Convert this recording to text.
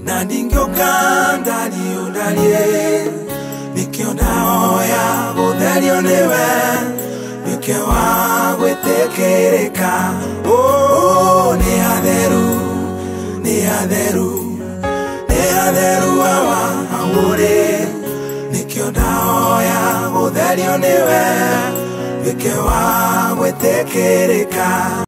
na ndingioka ndalio nikiona oya guthario niwe nike wa gwetekereka ni Hatheru awa awore nikiona oya guthario niwe nike wa gwetekereka.